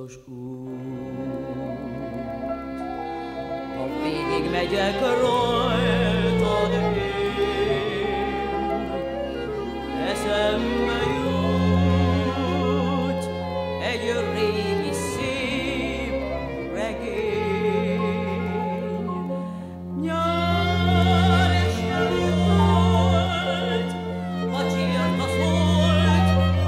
biztos út. Ha végig megyek rajtad én, eszembe jut egy régi szép regény. Nyár este volt, a csirka szólt a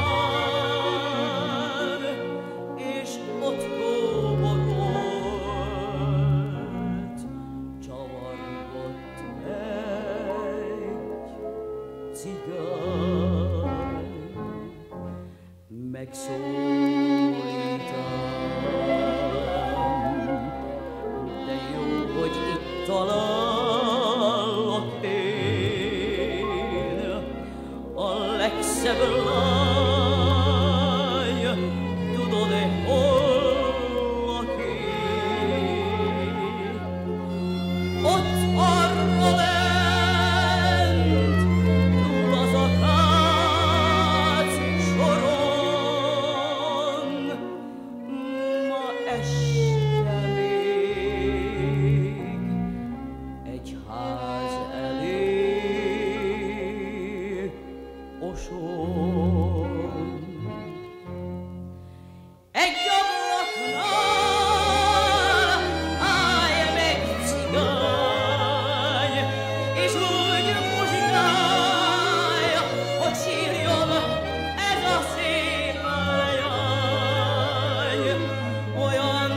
fán, és ott kóborolt, csavargott egy cigány. Megszólítam, de jó, hogy itt talállak én, a legszebb lány, tudod-e, hol lakik? Ott arra lent, túl az akác soron, ma este még egy ház elé oson. Egy ablaknál állj meg, cigány, és úgy muzsikálj, hogy sírjon ez a szép leány. Olyan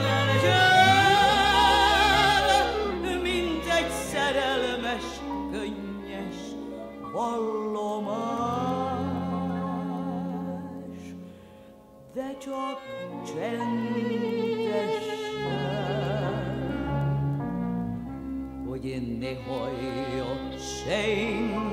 legyen, mint egy szerelmes, könnyes vallomás, de csak csendesen, hogy ne hallja senki.